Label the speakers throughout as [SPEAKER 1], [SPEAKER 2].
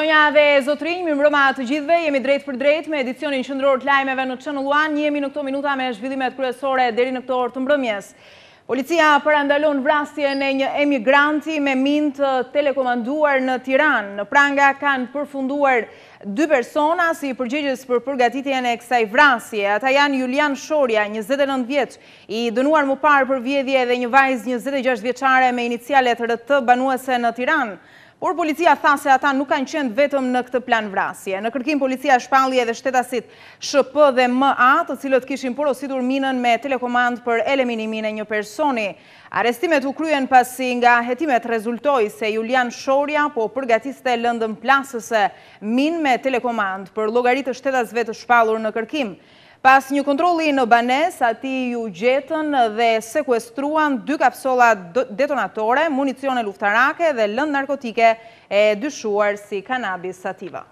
[SPEAKER 1] Zonja dhe zotrinj, mirëmbrëma të gjithëve, jemi drejt për drejt me edicionin qendror të lajmeve në Channel One. Jemi në këto minuta me zhvillimet kryesore deri në këto orë të mbrëmjes. Policia parandalon vrasjen e një emigranti me minë të telekomanduar në Tiranë. Në pranga kanë përfunduar 2 persona si përgjegjës për përgatitjen e kësaj vrasje. Ata janë Julian Shorja, 29 vjeç, i dënuar më parë për vjedhje, dhe një vajzë 26 vjeçare me inicialet RT banuese në Tiranë. Por policia tha se ata nuk kanë qenë vetëm në këtë plan vrasje. Në kërkim policia shpalli edhe shtetasit SHP dhe MA, të cilët kishin porositur minën me telekomand për eliminimin e një personi. Arestimet u kryen pasi nga hetimet rezultoi se Julian Shorja po përgatiste lëndën plasëse minë me telekomand për llogaritë të shtetasve të shpallur në kërkim. Pas një kontrolli në banes, ati ju gjetën dhe sekuestruan 2 kapsola detonatore, municione luftarake dhe lëndë narkotike e dyshuar si kanabis sativa.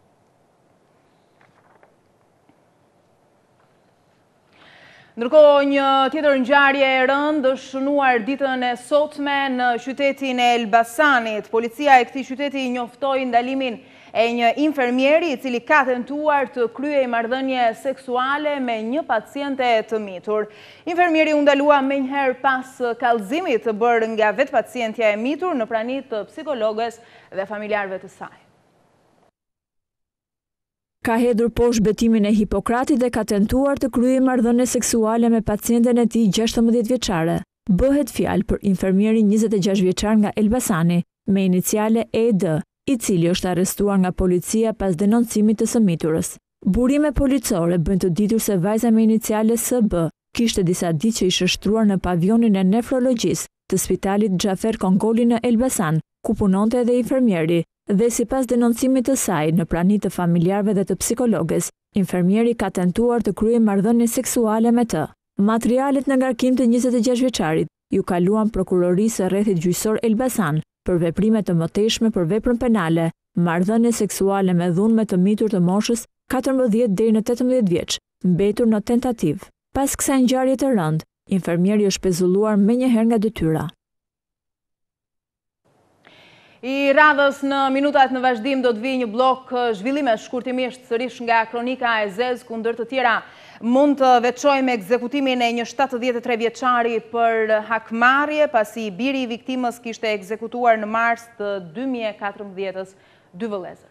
[SPEAKER 1] Ndërkohë, një tjetër ngjarje e rëndë është shënuar ditën e sotme në qytetin e Elbasanit. Policia e këtij qyteti njoftoi ndalimin e një infermieri i cili ka tentuar të kryej marrëdhënie seksuale me një paciente të mitur. Infermieri u ndalua menjëherë pas kallëzimit të bërë nga vetë pacientja e mitur në praninë të psikologës dhe familjarëve të saj.
[SPEAKER 2] Ka hedhur poshtë betimin e Hipokratit dhe ka tentuar të kryejë marrëdhënie seksuale me pacienten e tij 16 vjeçare. Bëhet fjalë për infermierin 26 vjeçar nga Elbasani me iniciale ED, i cili është arrestuar nga policia pas denoncimit të së miturës. Burime policore bëjnë të ditur se vajza me iniciale SB kishte disa ditë që ishte shtruar në pavionin e nefrologjisë të spitalit Xhafer Kongoli në Elbasan, ku punonte edhe infermieri, dhe sipas denoncimit të saj në praninë të familjarëve dhe të psikologës, infermieri ka tentuar të kryejë marrëdhënie seksuale me të. Materialet në ngarkim të 26 vjeçarit ju kaluan prokurorisë së rrethit gjyqësor Elbasan për veprime të mëtejshme për veprën penale, marrëdhënie seksuale me dhunë të mitur të moshës 14 deri në 18 vjeç, mbetur në tentativë. Pas kësaj ngjarje të rëndë, infermieri është pezulluar menjëherë nga detyra.
[SPEAKER 1] I radhës në minutat në vazhdim do të vijë një blok zhvillime shkurtimisht sërish nga kronika e zez, ku ndër të tjera mund të veçojmë ekzekutimin e një 73 vjeçari për hakmarrje, pasi biri i viktimës kishte ekzekutuar në mars të 2014-s 2 vëllezër.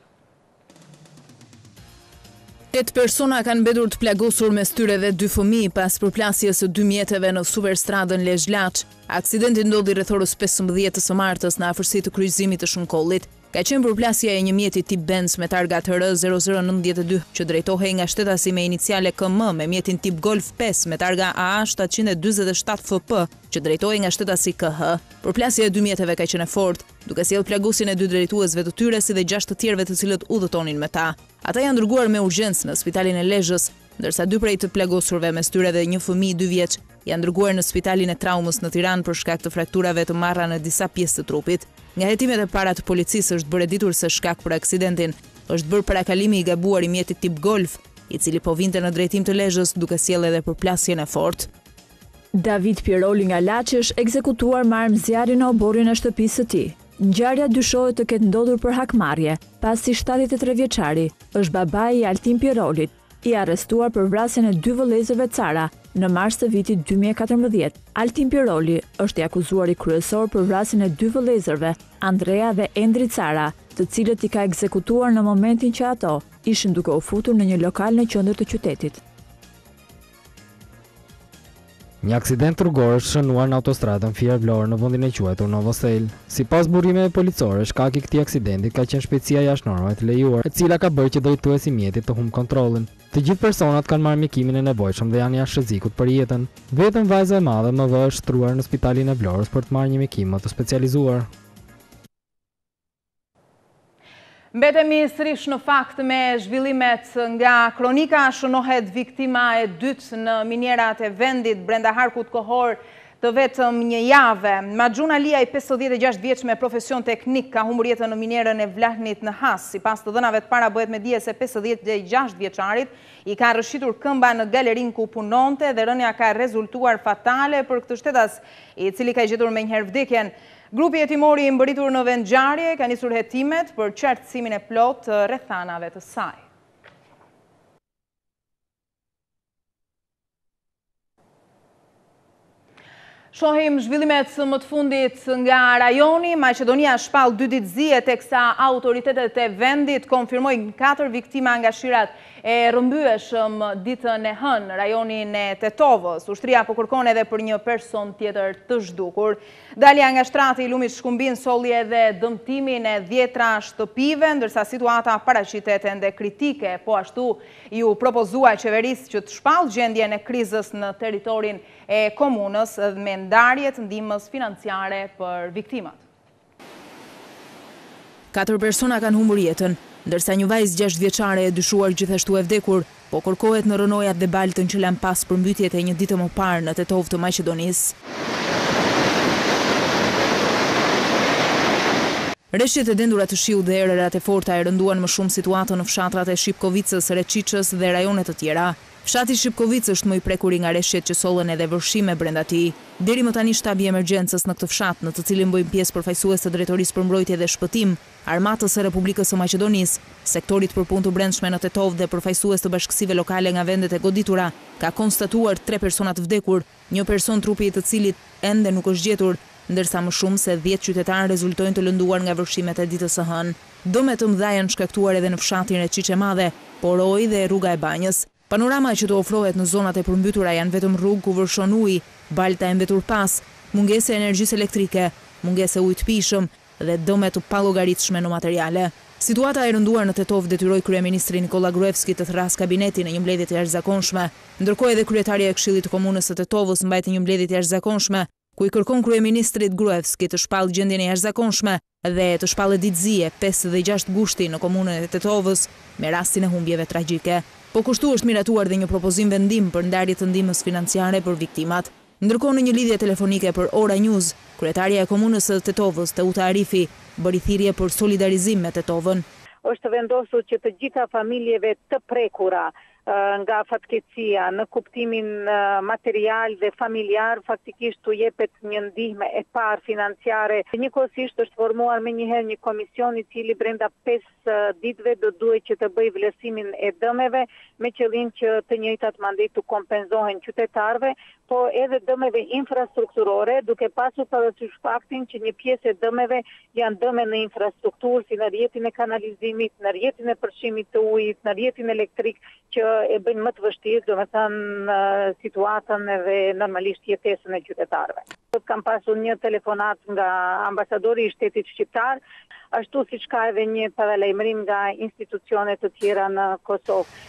[SPEAKER 1] 8 persona kanë mbetur të plagosur mes tyre dhe 2 fëmijë pas përplasjes së 2 mjeteve në superstradën Lezhë-Laç. Aksidenti ndodhi rreth orës 15 të së martës në afërsi të kryqëzimit të Shunkollit. Ka qenë përplasja e një mjeti tip Benz me targa TR 0092 që drejtohej nga shtetasi me iniciale KM me mjetin tip Golf 5 me targa AA 747 FP që drejtohej nga shtetasi KH. Përplasja e 2 mjeteve ka qenë fort, duke sjellë plagosin e 2 drejtuesve të tyre si dhe 6 të tjerëve të cilët udhëtonin me ta. Ata janë dërguar me urgjencë në spitalin e Lezhës, ndërsa 2 prej të plagosurve mes tyre dhe një fëmijë 2 vjeç janë dërguar në spitalin e traumës në Tiranë për shkak të frakturave të marra në disa pjesë të trupit. Nga hetimet e para të policisë është bërë ditur se shkak për aksidentin është bërë parakalimi i gabuar i mjetit tip Golf, i cili po vinte në drejtim të Lezhës duke sjellë edhe përplasjen e fortë.
[SPEAKER 2] David Piroli nga Laçi është ekzekutuar me armë zjarri në oborrin e shtëpisë së tij. Ngjarja dyshohet të ketë ndodhur për hakmarrje, pasi 73 vjeçari është babai i Altin Pirolit, i arrestuar për vrasjen e 2 vëllezërve Cara në mars të vitit 2014. Altin Piroli është i akuzuar i kryesor për vrasjen e 2 vëllezërve, Andrea dhe Endri Cara, të cilët i ka ekzekutuar në momentin që ato ishin duke u futur në një lokal në qendër të qytetit.
[SPEAKER 3] Një aksident rrugor është shënuar në autostradën Fier-Vlorë në vendin e quajtur Novosel. Sipas burimeve policore, shkaki i këtij aksidenti ka qenë shpejtësia jashtë normave të lejuar, e cila ka bërë që drejtuesi i mjetit të humbë kontrollin. Të gjithë personat kanë marrë mjekimin e nevojshëm dhe janë jashtë rrezikut për jetën. Vetëm vajza e madhe MV është shtruar në spitalin e Vlorës për të marrë një mjekim më të specializuar.
[SPEAKER 1] Mbetemi sërish në fakt me zhvillimet nga kronika. Shënohet viktima e dytë në minierat e vendit brenda harkut kohor të vetëm një jave. Maxhun Alia, i 56 vjeç me profesion teknik, ka humbur jetën në minierën e Vlahnit në Has. Sipas të dhënave të para bëhet me dije se 56 vjeçarit i ka rrëshitur këmba në galerinë ku punonte dhe rënja ka rezultuar fatale për këtë shtetas, i cili ka gjetur menjëherë vdekjen. Grupi hetimori i mbëritur në vendngjarje ka nisur hetimet për qartësimin e plot të rrethanave të saj. Shohim zhvillimet më të fundit nga rajoni. Maqedonia shpall 2 ditë zi, teksa autoritetet e vendit konfirmojnë 4 viktima nga shirat e rrëmbyeshëm ditën e hënë, rajonin e Tetovës. Ushtria po kërkon edhe për një person tjetër të zhdukur. Dalja nga shtrati i lumit Shkumbin solli edhe dëmtimin e 10 shtëpive, ndërsa situata paraqitet ende kritike. Po ashtu ju propozua qeverisë që të shpall gjendjen e krizës në territorin e komunës me ndarje të ndihmës financiare për viktimat.
[SPEAKER 4] 4 persona kanë humbur jetën, ndërsa një vajzë 6 vjeçare e dyshuar gjithashtu e vdekur, po kërkohet në rënojat dhe baltën që lën pas përmbytjet e një dite më parë në Tetovë të Maqedonisë. Reshjet e dendura të shiut dhe erërat e forta e rënduan më shumë situatën në fshatrat e Shipkovicës, Reçiçës dhe rajonet të tjera. Fshati Shipkovicë është më i prekuri nga reshjet që sollën edhe vërshime brenda tij. Deri më tani shtabi i emergjencës në këtë fshat, në të cilin bëjnë pjesë përfaqësues të Drejtorisë për Mbrojtje dhe Shpëtim, Armatës së Republikës së Maqedonisë, sektorit për punë të brendshme në Tetovë dhe përfaqësues të bashkësive lokale nga vendet e goditura, ka konstatuar 3 persona të vdekur, një person trupi i të cilit ende nuk është gjetur, ndërsa më shumë se 10 qytetarë rezultojnë të lënduar nga vërshimet e ditës së hënë. Dëme të mëdha janë shkaktuar edhe në fshatin Reçiçe Madhe, Poroi dhe rruga e Banjës. Panorama që të ofrohet në zonat e përmbytura janë vetëm rrugë ku vërshon ujë, balta e mbetur pas, mungesë e energjisë elektrike, mungesë e ujit të pijshëm dhe dëme të pallogaritshme në materiale. Situata e rënduar në Tetovë detyroi kryeministri Nikola Gruevski të thras kabinetin në një mbledhje të jashtëzakonshme, ndërkohë edhe kryetaria e Këshillit të Komunës së Tetovës mbajti një mbledhje të jashtëzakonshme, ku i kërkon kryeministrit Gruevski të shpallë gjendjen e jashtëzakonshme dhe të shpallë ditëzie 5 dhe 6 gushti në komunën e Tetovës me rastin e humbjeve tragjike. Po kushtu është miratuar dhe një propozim vendim për ndarje të ndihmës financiare për viktimat. Ndërkohë në një lidhje telefonike për Ora News, kryetaria e komunës së Tetovës, Teuta Arifi, bëri thirrje për solidarizim me Tetovën.
[SPEAKER 5] Është vendosur që të gjitha familjeve të prekura nga fatkeqësia në kuptimin material dhe familjar faktikisht tu jepet një ndihmë e parë financiare. Njëkohësisht është formuar menjëherë një komision i cili brenda 5 ditëve do duhet që të bëjë vlerësimin e dëmeve me qëllim që të njëjtat mandej të kompenzohen qytetarëve, po edhe dëmeve infrastrukturore, duke pasur parasysh faktin që një pjesë e dëmeve janë dëme në infrastrukturë, si në rrjetin e kanalizimit, në rrjetin e përfshimit të ujit, në rrjetin elektrik, që e bëjnë më të vështirë, domethënë situatën dhe normalisht jetesën e qytetarëve. Kam pasur një telefonat nga ambasadori i shtetit shqiptar, ashtu siç ka edhe një paralajmërim nga institucione të tjera në Kosovë.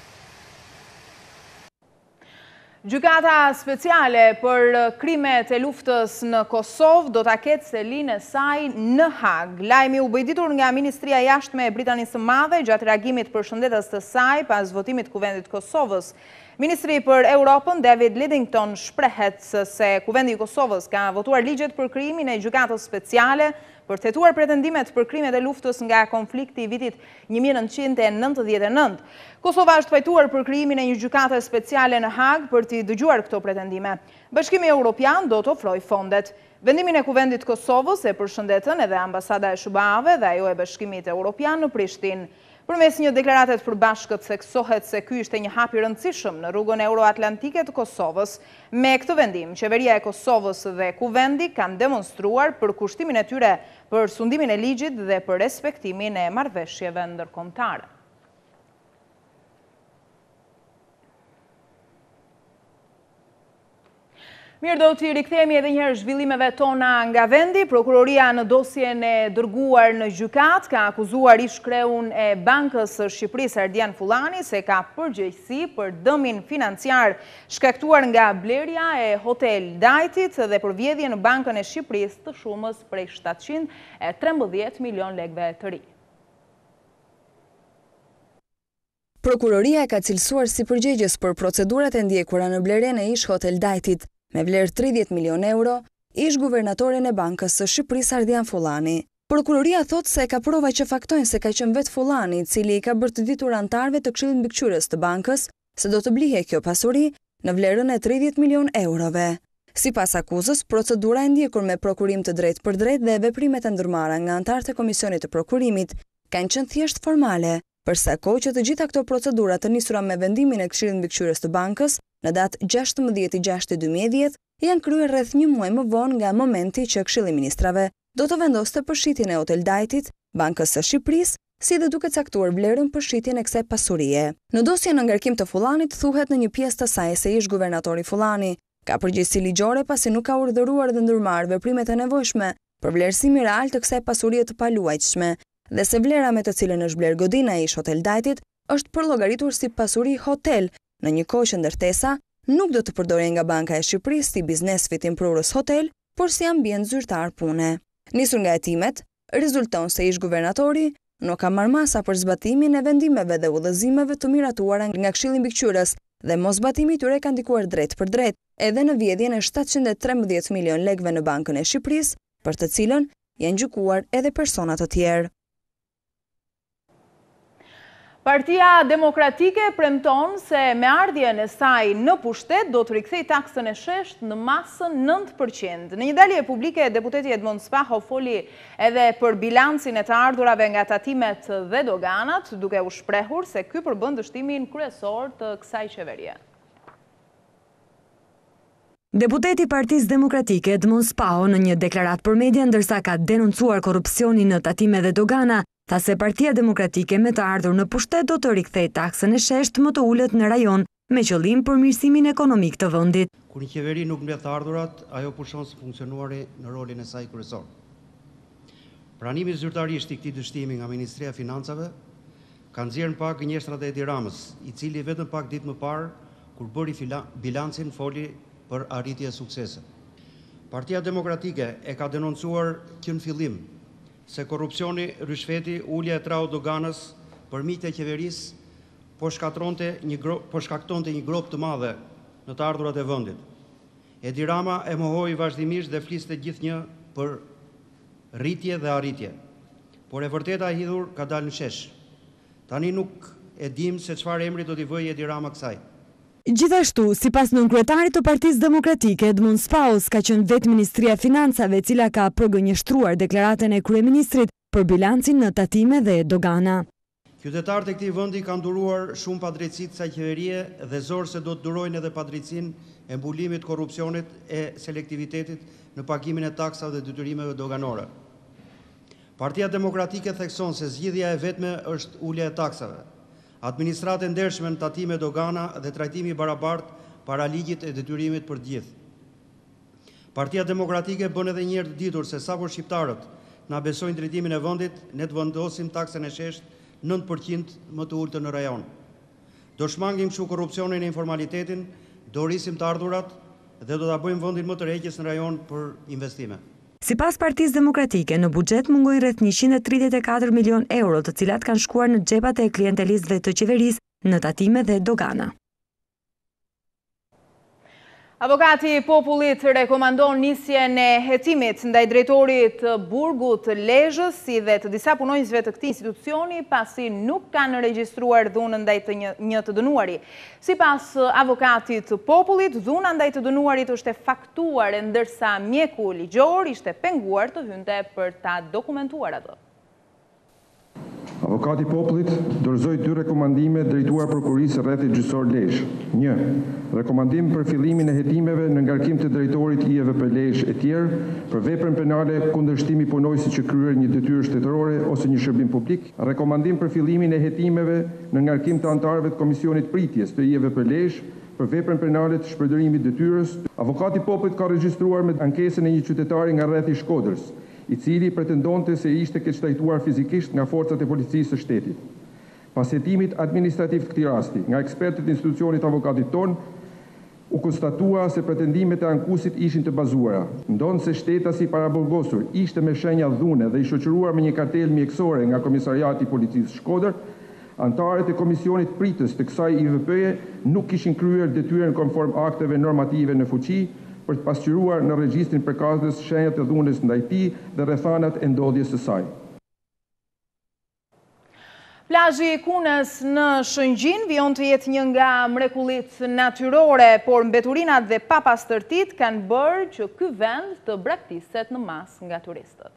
[SPEAKER 1] Gjykata speciale për krimet e luftës në Kosovë do ta ketë selinë e saj në Hag. Lajmi u bë ditur nga Ministria e Jashtme e Britanisë së Madhe gjatë reagimit për shëndetës të saj pas votimit kuvendit Kosovës. Ministri për Europën, David Lidington, shprehet se kuvendi i Kosovës ka votuar ligjet për krijimin e gjykatës speciale për të hetuar pretendimet për krimet e luftës nga konflikti i vitit 1999. Kosova është pajtuar për krijimin e një gjykate speciale në Hag për t'i dëgjuar këto pretendime. Bashkimi Evropian do të ofrojë fondet. Vendimin e kuvendit Kosovës e përshëndetën edhe ambasada e SBA-ve dhe ajo e Bashkimit Evropian në Prishtinë. Përmes një deklarate të përbashkët theksohet se ky ishte një hap i rëndësishëm në rrugën euroatlantike të Kosovës. Me këtë vendim, qeveria e Kosovës dhe kuvendi kanë demonstruar për kushtimin e tyre për sundimin e ligjit dhe për respektimin e marrëveshjeve ndërkombëtare. Mirë, do t'i rikthehemi edhe njëherë zhvillimeve tona nga vendi. Prokuroria në dosjen e dërguar në gjykat ka akuzuar ish-kreun e Bankës së Shqipërisë Ardian Fullani se ka përgjegjësi për dëmin financiar shkaktuar nga blerja e Hotel Dajtit dhe për vjedhje në Bankën e Shqipërisë të shumës prej 713 milion lekëve të ri.
[SPEAKER 6] Prokuroria ka cilësuar si përgjegjës për procedurat e ndjekura në blerjen e ish Hotel Dajtit, me vlerë 30 milion euro, ish guvernatorin e Bankës së Shqipërisë Ardian Fullani. Prokuroria thot se ka prova që faktojnë se ka qenë vetë Fullani, i cili i ka bërë të ditur antarëve të Këshillit Mbikëqyrës të bankës se do të blihe kjo pasuri në vlerën e 30 milion eurove. Sipas akuzës, procedura e ndjekur me prokurim të drejtë për drejtë dhe veprimet e ndërmarra nga anëtarët e Komisionit të Prokurimit kanë qenë thjesht formale, përsa kohë që të gjitha këto procedura të nisura me vendimin e Këshillit Mbikëqyrës të bankës në datë 16/6/2010 janë kryer rreth një muaj më vonë nga momenti që Këshilli i Ministrave do të vendoste përshitjen e Hotel Dajtit, Bankës së Shqipërisë, si dhe duke caktuar vlerën për shitjen e kësaj pasurie. Në dosjen në ngarkim të Fullanit thuhet në një pjesë të saj se ish guvernatori Fullani ka përgjegjësi ligjore pasi nuk ka urdhëruar dhe ndërmarrë veprimet e nevojshme për vlerësimin real të kësaj pasurie të paluajtshme dhe se vlera me të cilën është bler godina e ish Hotel Dajtit është përllogaritur si pasuri hotel, në një kohë që ndërtesa nuk do të përdoren nga Banka e Shqipërisë si biznes fitimprurës hotel, por si ambient zyrtar pune. Nisur nga hetimet, rezulton se ish guvernatori nuk ka marrë masa për zbatimin e vendimeve dhe udhëzimeve të miratuara nga Këshilli i Mbikëqyrës dhe mosbatimi i tyre ka ndikuar drejt për drejt edhe në vjedhjen e 713 milion lekëve në Bankën e Shqipërisë, për të cilën janë gjykuar edhe persona të tjerë.
[SPEAKER 1] Partia Demokratike premton se me ardhjen e saj në pushtet do të rikthejë taksën e shesht në masën 9%. Në një dalje publike, deputeti Edmond Spaho foli edhe për bilancin e të ardhurave nga tatimet dhe doganat, duke u shprehur se ky përbën dështimin kryesor të kësaj qeverie.
[SPEAKER 7] Deputeti Partisë Demokratike Edmond Spaho në një deklarat për media ndërsa ka denoncuar korrupsionin në tatime dhe dogana, tha se Partia Demokratike me të ardhur në pushtet do të rikthejë taksën e shesht më të ulët në rajon me qëllim për mirësimin ekonomik të vendit.
[SPEAKER 8] Kur një qeveri nuk mbledh të ardhurat, ajo pushon së funksionuari në rolin e saj kryesor. Pranimi zyrtarisht i këtij dështimi nga Ministria e Financave ka nxjerrë pak gënjeshtrat e Edi Ramës, i cili vetëm pak ditë më parë kur bëri bilancin foli për arritje e suksese. Partia Demokratike e ka denoncuar që në fillim se korrupsioni, rishfeti, ulja e trau doganës, përmite e qeverisë, po shkaktonte një grop të madhe në të ardhurat e vendit. Edi Rama e mohoi vazhdimisht dhe fliste gjithnjë për rritje dhe arritje. Por e vërteta e hidhur ka dalë në shesh. Tani nuk e dim se çfarë emri do t'i vëjë Edi Rama kësaj.
[SPEAKER 7] Gjithashtu, sipas nënkryetarit të Partisë Demokratike Edmond Spaho, ka qenë vetë Ministria e Financave e cila ka përgënjeshtruar deklaratën e kryeministrit për bilancin në tatime dhe dogana.
[SPEAKER 8] Qytetarët e këtij vendi kanë duruar shumë padrejtësi të kësaj qeverie dhe zor se do të durojnë edhe padrejtësinë e mbulimit korrupsionit e selektivitetit në pagimin e taksave dhe detyrimeve doganore. Partia Demokratike thekson se zgjidhja e vetme është ulja e taksave, administratë e ndershme në tatime dogana dhe trajtimi i barabartë para ligjit e detyrimit për të gjithë. Partia Demokratike bën edhe një herë të ditur se sapo shqiptarët na besojnë drejtimin e vendit, ne të vendosim taksën e shesht 9% më të ulët në rajon. Do shmangim kështu korrupsionin e informalitetin, do rrisim të ardhurat dhe do ta bëjmë vendin më të rregjës në rajon për investime.
[SPEAKER 7] Sipas Partisë Demokratike, në buxhet mungojnë rreth 134 milion euro, të cilat kanë shkuar në xhepat e klientelistëve të qeverisë në tatime dhe dogana.
[SPEAKER 1] Avokati i popullit rekomandon nisjen e hetimit ndaj drejtorit të burgut të Lezhës si dhe të disa punonjësve të këtij institucioni pasi nuk kanë regjistruar dhunën ndaj një të dënuari. Sipas avokatit të popullit, dhuna ndaj të dënuarit është e faktuar ndërsa mjeku ligjor ishte penguar të hynte për ta dokumentuar atë.
[SPEAKER 9] Avokati i popullit dorëzoi 2 rekomandime drejtuar prokurisë së rrethit gjyqësor Lezhë. 1. Rekomandim për fillimin e hetimeve në ngarkim të drejtorit IEVP Lezhë e tjerë për veprën penale kundër shtimi punojësit që kryer një detyrë shtetërore ose një shërbim publik. Rekomandim për fillimin e hetimeve në ngarkim të anëtarëve të Komisionit Pritjes të IEVP Lezhë për veprën penale të shpërdorimit detyrës. Avokati i popullit ka regjistruar me ankesën e një qytetari nga rrethi i Shkodrës, i cili pretendonte se ishte keqtrajtuar fizikisht nga forcat e policisë së shtetit. Pas hetimit administrativ të këtij rasti, nga ekspertët e institucionit avokatit ton, u konstatua se pretendimet e ankuesit ishin të bazuara. Ndonë se shtetasi paraburgosur ishte me shenja dhune dhe i shoqëruar me një kartel mjekësore nga Komisariati i Policisë Shkodër, antarët e Komisionit Pritës të kësaj IVP-je nuk kishin kryer detyrën konform akteve normative në fuqi për të pasqyruar në regjistrin përkatës shenjat e dhunës ndaj tij dhe rrethanat e ndodhjes së saj.
[SPEAKER 1] Plazhi i Kunës në Shëngjin vijon të jetë një nga mrekullitë natyrore, por mbeturinat dhe papastërtitë kanë bërë që ky vend të braktiset në masë nga turistët.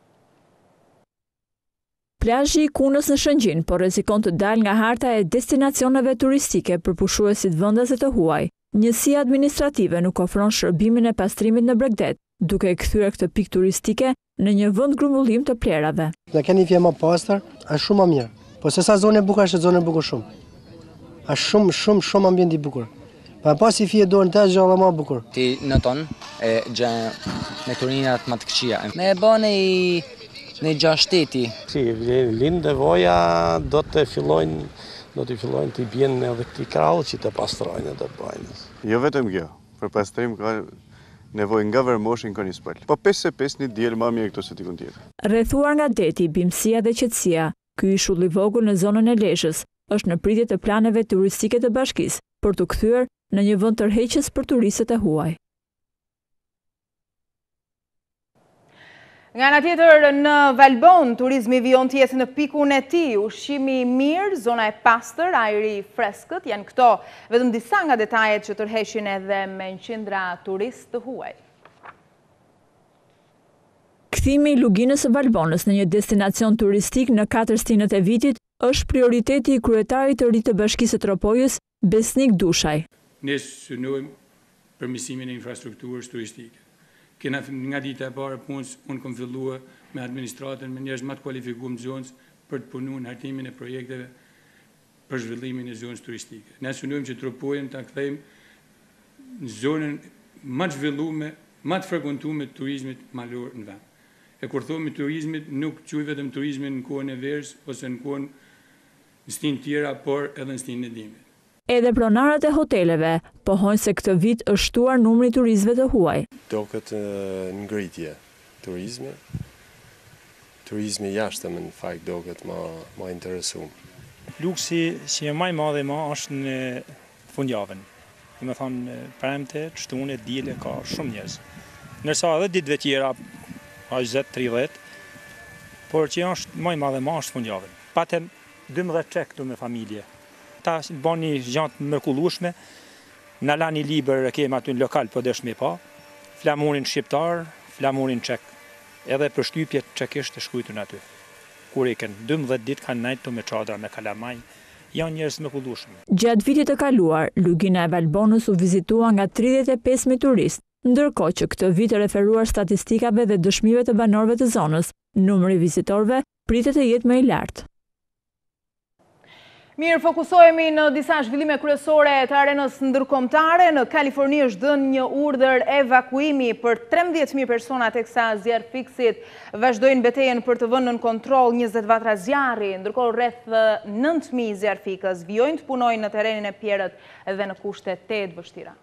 [SPEAKER 2] Plazhi i Kunës në Shëngjin po rrezikon të dalë nga harta e destinacioneve turistike për pushuesit vendase të huaj. Njësia administrative nuk ofron shërbimin e pastrimit në Bregdet, duke e kthyer këtë pikë turistike në një vend grumbullim të plerave.
[SPEAKER 10] Ne keni vje më pastër, është shumë më mirë. Po se sa zonë e bukur është zonë e bukur shumë. Është shumë ambient i bukur. Pa pas i fije dorën të gjallë më bukur.
[SPEAKER 11] Ti në tonë e gjen me turinat më të këqija. Me e bënë në 6 shteti.
[SPEAKER 12] Si, lindë dhe voja do të fillojnë të bjenë edhe këti krallë që të pastrojnë dhe bëjnë.
[SPEAKER 13] Jo vetëm kjo, për pastrim ka nevojë nga vërmoshin ka një spëll. Po 5 një diel më mirë këto se tikun tjetër.
[SPEAKER 2] Rrethuar nga deti, bimësia dhe qetësia, ky ishull i vogël në zonën e Lezhës është në pritje të planeve turistike të bashkisë për të kthyer në një vend tërheqës për turistët e huaj.
[SPEAKER 1] Nga ana tjetër, në Valbon, turizmi vijon të jetë në pikun e tij, ushqimi i mirë, zona e pastër, ajri i freskët, janë këto vetëm disa nga detajet që tërheqin edhe me qindra turistë të huaj.
[SPEAKER 2] Kthimi i luginës së Valbonës në një destinacion turistik në 4 stinët e vitit është prioriteti i kryetarit të ri të Bashkisë së Tropojës, Besnik Dushaj.
[SPEAKER 14] Ne synojmë përmirësimin e infrastrukturës turistike. Kena nga dita e parë punës, unë kam filluar me administratën, me njerëz më të kualifikuar në zonës për të punuar në hartimin e projekteve për zhvillimin e zonës turistike. Ne synojmë që Tropojën ta kthejmë në zonën më të zhvilluar, më të frekuentuar të turizmit malor në vend. E kur thomi turizmit, nuk quaj vetëm turizmin në kohën e verës ose në kohën në stinë tjera, por edhe në stinë e dimrit.
[SPEAKER 2] Edhe pronarët e hoteleve pohojnë se këtë vit është shtuar numri i turistëve të huaj.
[SPEAKER 15] Duket ngritje turizmi. Turizmi jashtëm në fakt duket më interesuar.
[SPEAKER 16] Luksi që më i madh është në fundjavën. Do të thonë premte, shtunë, diele ka shumë njerëz. Ndërsa edhe ditëve tjera 20-30, por që është më i madhe është fundjavën. Patem 12 çek këtu me familje. Ta bani gjatë të mrekullueshme, na lani libër kemi aty në lokal po desh me pa, flamurin shqiptar, flamurin çek. Edhe për shtypjet çekisht të shkruajtur aty. Kur i kanë 12 ditë kanë nejtë me çadra me kalamaj, janë njerëz të mrekullueshëm.
[SPEAKER 2] Gjatë vitit të kaluar, lugina e Valbonës u vizitua nga 35.000 turistë. Ndërkohë që këtë vit referuar statistikave dhe dëshmive të banorëve të zonës, numri vizitorëve pritet të jetë më i lartë.
[SPEAKER 1] Mirë, fokusohemi në disa zhvillime kryesore të arenës ndërkombëtare. Në Kaliforni është dhënë një urdhër evakuimi për 13.000 persona, teksa zjarrfikësit vazhdojnë betejën për të vënë nën kontroll 20 vatra zjarri, ndërkohë rreth 9.000 zjarrfikës vijojnë të punojnë në terrenin e Pierrët dhe në kushte të vështira.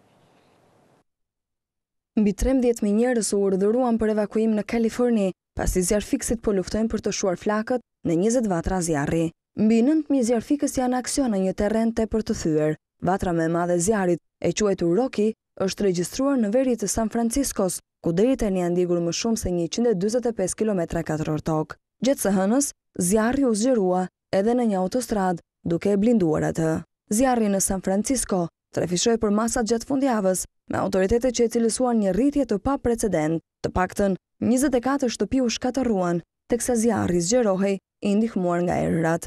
[SPEAKER 6] Mbi 13.000 njerëz u urdhëruan për evakuim në Kaliforni, pasi zjarrfikësit po luftojnë për të shuar flakët në 20 vatra zjarri. Mbi 9.000 zjarrfikës janë aksion në një terren tepër të thyer. Vatra më e madhe e zjarrit, e quajtur Rocky, është regjistruar në veri të San Franciscos, ku deri tani janë ndjekur më shumë se 145 km2 tokë. Gjatë së hënës, zjarri u zgjerua edhe në një autostradë, duke e blinduar atë. Zjarri në San Francisco trafishoi për masat gjatë fundjavës, me autoritetet që e cilësuan një rritje të paprecedent. Të paktën 24 shtëpi u shkatërruan, teksa zjarri zgjerohej i ndihmuar nga erërat.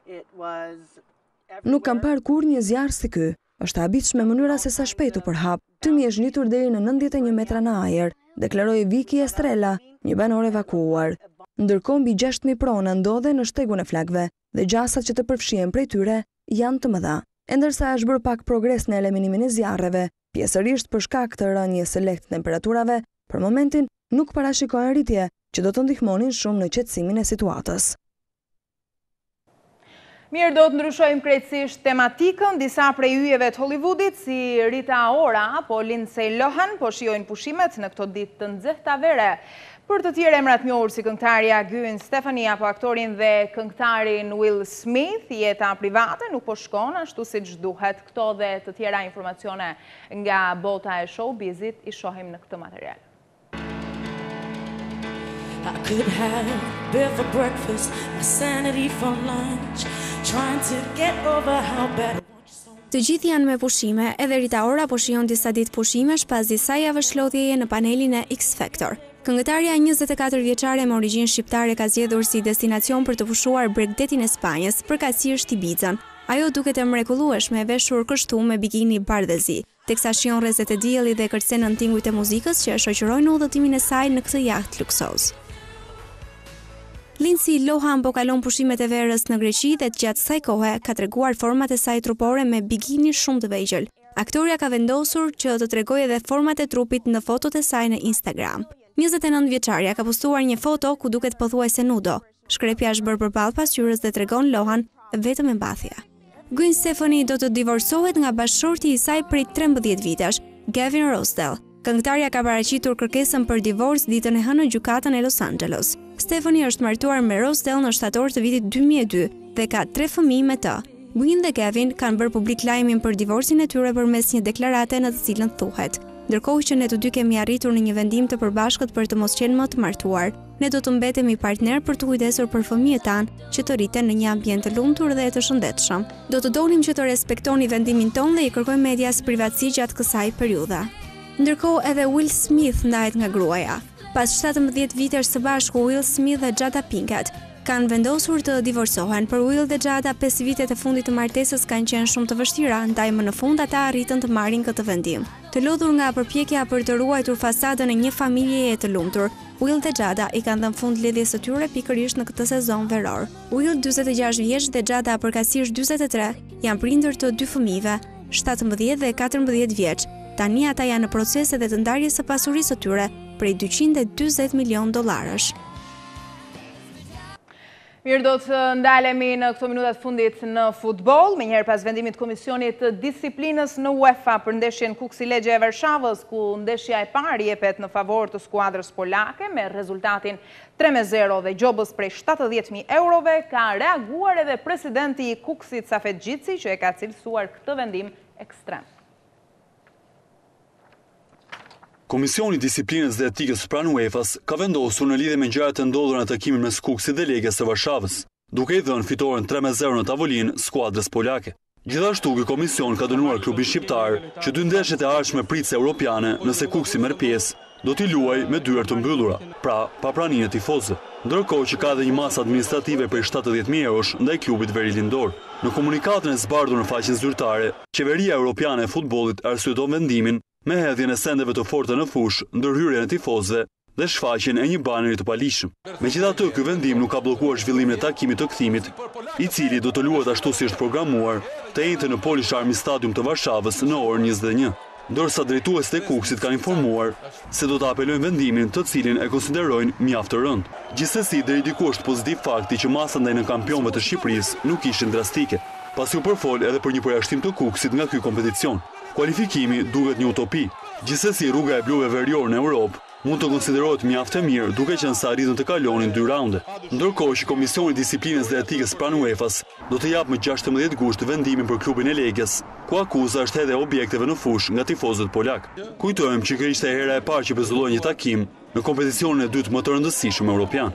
[SPEAKER 6] Nuk kam parë kur një zjarr si ky. Është habitshme mënyra se sa shpejt u përhap. Tymi është ngritur deri në 91 metra në ajër, deklaroi Vicky Estrella, një banor evakuuar. Ndërkohë mbi 6.000 prona ndodhen në shtegun e flakëve dhe gjasat që të përfshihen prej tyre janë të mëdha. Ndërsa është bërë pak progres në eliminimin e zjarreve, pjesërisht për shkak të rënies së lehtë temperaturave, për momentin nuk parashikohen rritje që do të ndihmonin shumë në qetësimin e situatës.
[SPEAKER 1] Mirë, do të ndryshojmë krejtësisht tematikën. Disa prej yjeve të Hollywoodit, si Rita Ora apo Lindsay Lohan, po shijojnë pushimet në këto ditë të nxehta vere. Për të tjerë emrat njohur si këngëtarja Gwen Stefani apo aktorin dhe këngëtarin Will Smith, jeta private nuk po shkon ashtu siç duhet. Këto dhe të tjera informacione nga bota e showbizit i shohim në këtë material.
[SPEAKER 17] I could have beer for breakfast, my sanity for lunch, trying to get over how bad.
[SPEAKER 18] Të gjithë janë me pushime, edhe Rita Ora po shijon disa ditë pushimesh pas disa javësh lodhjeje në panelin e X Factor. Këngëtarja 24 vjeçare me origjinë shqiptare ka zgjedhur si destinacion për të pushuar Bregdetin e Spanjës, përkatësisht Ibizën. Ajo duket e mrekullueshme e veshur kështu me bikini bardhëzi, teksa shijon rrezet e diellit dhe kërcen në tingujt e muzikës që e shoqërojnë udhëtimin e saj në këtë jahtë luksoz. Lindsay Lohan po kalon pushimet e verës në Greqi dhe gjatë kësaj kohe ka treguar format e saj trupore me bikini shumë të vegjël. Aktoria ka vendosur që të tregojë edhe format e trupit në fotot e saj në Instagram. 29 vjeçaria ka postuar një foto ku duket pothuajse nudo. Shkrepja është bërë përballë pasqyrës dhe tregon Lohan vetëm e mbathja. Gwen Stefani do të divorcohet nga bashkëshorti i saj prej 13 vitesh, Gavin Rossdale. Këngëtarja ka paraqitur kërkesën për divorc ditën e hënë në gjykatën e Los Angeles. Stefani është martuar me Rossdale në shtator të vitit 2002 dhe ka 3 fëmijë me të. Gwen dhe Gavin kanë bërë publik lajmin për divorcin e tyre përmes një deklarate në të cilën thuhet: ndërkohë që ne të dy kemi arritur në një vendim të përbashkët për të mos qenë më të martuar, ne do të mbetemi partner për të kujdesur për fëmijët tanë që të rriten në një ambient të lumtur dhe të shëndetshëm. Do të donim që të respektoni vendimin tonë dhe i kërkojmë medias privatësi gjatë kësaj periudhe. Ndërkohë edhe Will Smith ndahet nga gruaja. Pas 17 vitesh së bashku, Will Smith dhe Jada Pinkett kanë vendosur të divorcohen. Për Will dhe Jada, 5 vitet e fundit të martesës kanë qenë shumë të vështira, ndaj më në fund ata arritën të marrin këtë vendim. Të lodhur nga përpjekja për të ruajtur fasadën e një familjeje të lumtur, Will dhe Jada i kanë dhënë fund lidhjes së tyre pikërisht në këtë sezon veror. Will 46 vjeç dhe Jada përkatësisht 43 janë prindër të 2 fëmijëve, 17 dhe 14 vjeç. Tani ata janë në proces edhe të ndarjes së pasurisë së tyre prej $240 milion.
[SPEAKER 1] Mirë, do të ndalemi në këto minutat fundit në futboll, me njëherë pas vendimit Komisionit të Disiplinës në UEFA për ndeshjen Kuksi-Legja e Varshavës, ku ndeshja e parë jepet në favor të skuadrës polake me rezultatin 3-0 dhe gjobës prej €70.000, ka reaguar edhe presidenti i Kuksit Safet Gjitsi, që e ka cilësuar këtë vendim ekstrem.
[SPEAKER 19] Komisioni i Disiplinës dhe Etikës pranë UEFA-s ka vendosur në lidhje me ngjarjet e ndodhura në takimin mes Kuksit dhe Legjes së Varshavës, duke i dhënë fitoren 3-0 në tavolinë skuadrës polake. Gjithashtu, ky komision ka dënuar klubin shqiptar që 2 ndeshjet e ardhshme pritëse europiane, nëse Kuksi merr pjesë, do t'i luajë me dyert të mbyllura, pra pa praninë e tifozëve. Ndërkohë që ka edhe një masë administrative prej €70.000 ndaj klubit Veri Lindor. Në komunikatën e zbardhur në faqen zyrtare, Qeveria Europiane e Futbollit arsyeton vendimin me hedhjen e sendeve të forta në fushë, ndërhyrjen e tifozëve dhe shfaqjen e një baneri të palishëm. Megjithatë, ky vendim nuk ka bllokuar zhvillimin e takimit të kthimit, i cili do të luhet ashtu si është programuar, të njëjtën në Polish Army Stadium të Varshavës në orën 21. Ndërsa drejtuesit e Kuksit kanë informuar se do të apelojnë vendimin, të cilin e konsiderojnë mjaft të rënd. Gjithsesi, deri diku është pozitiv fakti që masa ndaj në kampionëve të Shqipërisë nuk ishin drastike, pasi u përfol edhe për një përjashtim të Kuksit nga ky kompeticion. Kualifikimi duket një utopi. Gjithsesi, rruga e bluve verior në Europë mund të konsiderohet mjaft e mirë, duke qenë se arritën të kalonin 2 raunde. Ndërkohë që Komisioni i Disiplinës dhe Etikës pranë UEFA-s do të japë më 16 gusht vendimin për klubin e Legjes, ku akuza është hedhja e objekteve në fushë nga tifozët polak. Kujtojmë që kjo ishte hera e parë që pezulloi një takim në kompeticionin e dytë më të rëndësishëm europian.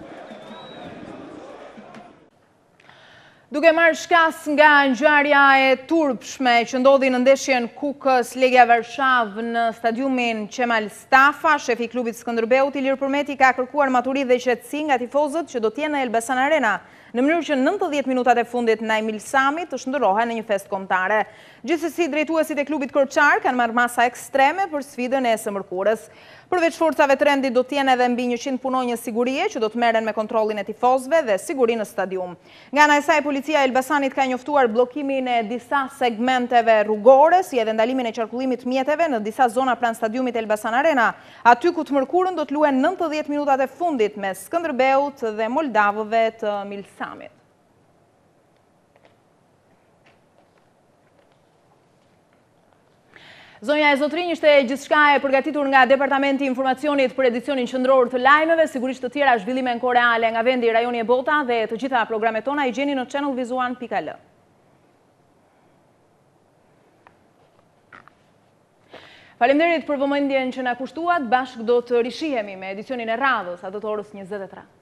[SPEAKER 1] Duke marrë shkas nga ngjarja e turpshme që ndodhi në ndeshjen Kukës Legia Varshavë në stadiumin Qemal Stafa, shefi i klubit Skënderbeut Ilir Përmeti ka kërkuar maturi dhe qetësi nga tifozët që do të jenë në Elbasan Arena, në mënyrë që 90 minutat e fundit ndaj Milsamit të shndërrohen në një festë kombëtare. Gjithsesi, drejtuesit e klubit korçar kanë marrë masa ekstreme për sfidën e së mërkurës. Përveç forcave të rendit do të jenë edhe mbi 100 punonjës sigurie që do të merren me kontrollin e tifozëve dhe sigurinë në stadium. Nga ana e saj, policia e Elbasanit ka njoftuar bllokimin e disa segmenteve rrugore, si edhe ndalimin e qarkullimit mjeteve në disa zona pranë stadiumit Elbasan Arena, aty ku të mërkurën do të luhen 90 minutat e fundit me Skënderbeut dhe moldavëve të Milsamit. Zonja e Zotrinj, ishte gjithçka e përgatitur nga Departamenti i Informacionit për edicionin qendror të lajmeve. Sigurisht të tjera zhvillime në koreale nga vendi, rajoni e Bota dhe të gjitha programet tona i gjeni në channelvizuan.al. Faleminderit për vëmendjen që na kushtuat, bashkë do të rishihemi me edicionin e radhës atë të orës 23.